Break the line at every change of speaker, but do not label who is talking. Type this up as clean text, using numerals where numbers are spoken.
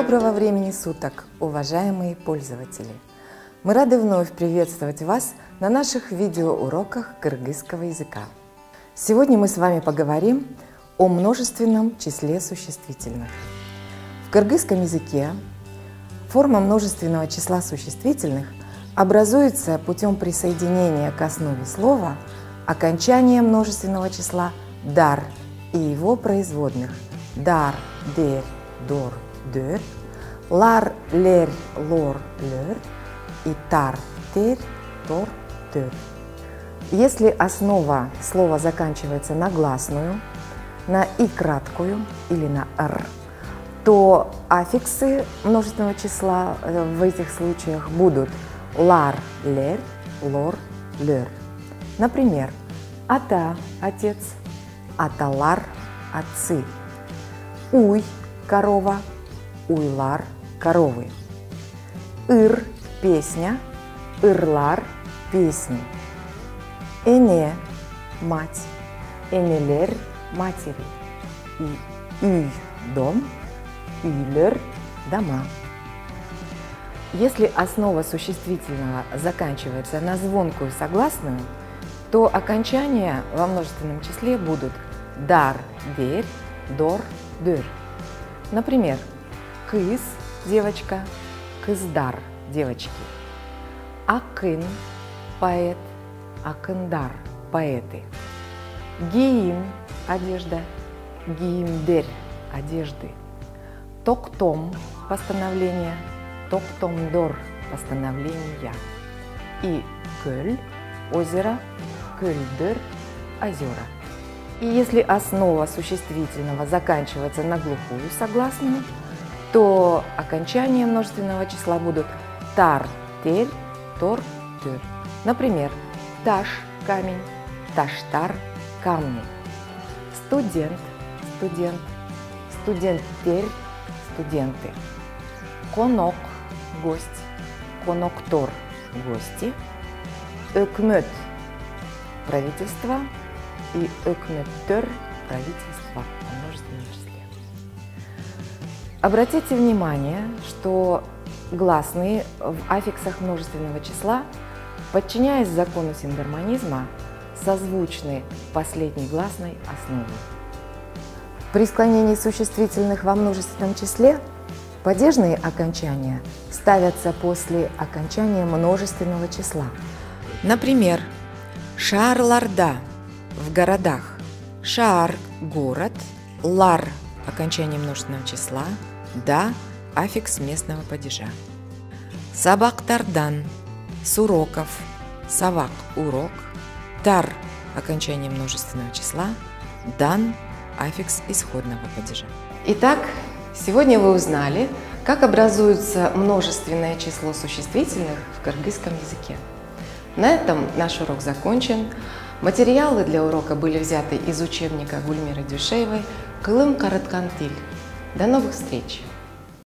Доброго времени суток, уважаемые пользователи! Мы рады вновь приветствовать вас на наших видеоуроках кыргызского языка. Сегодня мы с вами поговорим о множественном числе существительных. В кыргызском языке форма множественного числа существительных образуется путем присоединения к основе слова окончания множественного числа «дар» и его производных «дар», «дер», «дор», «дер», «лар», «лер», «лор», «лер» и «тар», «тер», «тор», «тер». Если основа слова заканчивается на гласную, на «и» краткую или на «р», то аффиксы множественного числа в этих случаях будут «лар», «лер», «лор», «лер». Например, «ата» – отец, «аталар» – отцы, «уй» – корова, «уйлар» – коровы, «ыр» – песня, «ырлар» – песни, «эне» – мать, «энелер» – матери и «үй» – дом, «уйлер» – дома. Если основа существительного заканчивается на звонкую согласную, то окончания во множественном числе будут «дар», «дер», «дор», «дыр». Например, «кыз» – девочка, «кыздар» – девочки, «акын» – поэт, «акындар» – поэты, «гиим» – одежда, «гиимдер» – одежды, «токтом» – постановление, «токтомдор» – постановления и «кölь» – озеро, «кölдер» – озера. И если основа существительного заканчивается на глухую согласную, то окончания множественного числа будут «тар», «тель», «тор», «тыр». Например, «таш» – камень, «таштар» – камни, «студент» – студент, «студенттер» – студенты, «конок» – гость, «коноктор» – гости, «өкмөт» – правительство и «өкмөттөр» – правительство в множественном числе. Обратите внимание, что гласные в аффиксах множественного числа, подчиняясь закону сингармонизма, созвучны последней гласной основе. При склонении существительных во множественном числе падежные окончания ставятся после окончания множественного числа. Например, «шаарларда» – в городах, «шаар» – город, «лар» – окончание множественного числа, «да» – аффикс местного падежа. «Сабактардан» – с уроков, «савак» – урок, «тар» – окончание множественного числа, «дан» – аффикс исходного падежа. Итак, сегодня вы узнали, как образуется множественное число существительных в кыргызском языке. На этом наш урок закончен. Материалы для урока были взяты из учебника Гульмиры Дюшеевой «Кылым карыткан тиль». До новых встреч!